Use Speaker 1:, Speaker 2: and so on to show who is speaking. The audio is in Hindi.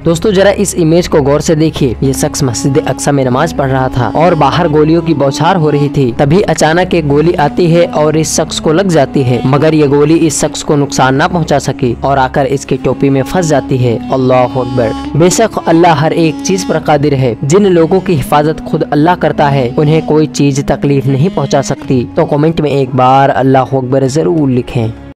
Speaker 1: दोस्तों जरा इस इमेज को गौर से देखिए। ये शख्स मस्जिद अक्सा में नमाज पढ़ रहा था और बाहर गोलियों की बौछार हो रही थी। तभी अचानक एक गोली आती है और इस शख्स को लग जाती है, मगर ये गोली इस शख्स को नुकसान ना पहुंचा सकी और आकर इसकी टोपी में फंस जाती है। अल्लाह अकबर। बेशक अल्लाह हर एक चीज पर कादिर है। जिन लोगों की हिफाजत खुद अल्लाह करता है उन्हें कोई चीज तकलीफ नहीं पहुंचा सकती। तो कमेंट में एक बार अल्लाह अकबर जरूर लिखें।